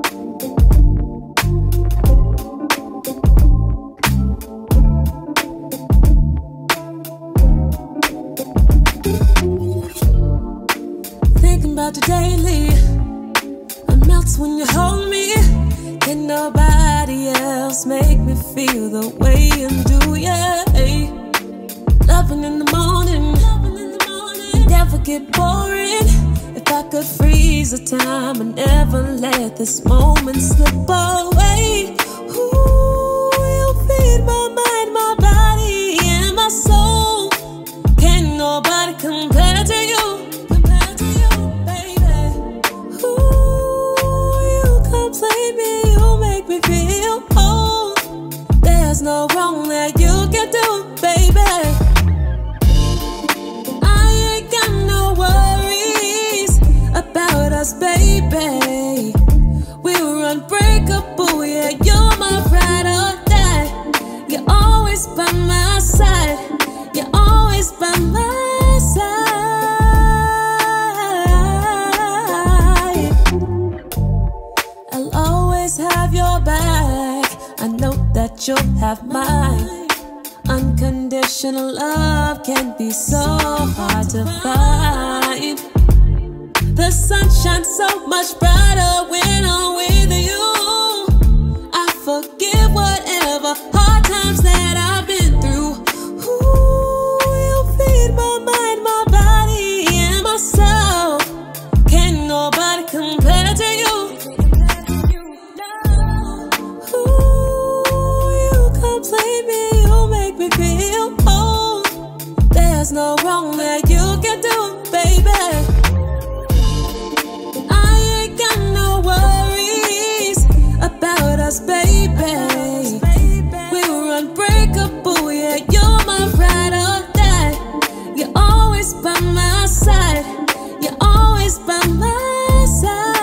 Thinking about you daily, it melts when you hold me. Can nobody else make me feel the way you do, yeah. Loving in the morning, never get boring. If I could freeze the time and never let this moment slip away. Ooh, you feed my mind, my body, and my soul. Can nobody compare to you? There's no wrong that you can do, baby. I ain't got no worries about us, baby. We're unbreakable, yeah, you're my ride or die. You're always by my side. You're always by my side. I'll always have your back. I know that you'll have mine. Unconditional love can be so hard to find. The sun shines so much brighter when I'm with you. I forget whatever hard times that I've been through. Ooh, you feed my mind, my body, and my soul. Can nobody compare to you? There's no wrong that you can do, baby. I ain't got no worries about us, baby. We're unbreakable, yeah, you're my ride or die. You're always by my side. You're always by my side.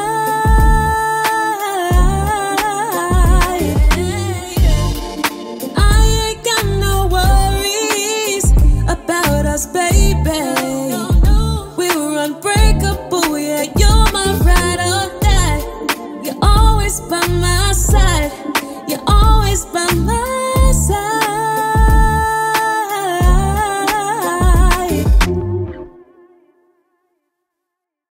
I ain't got no worries about us, baby.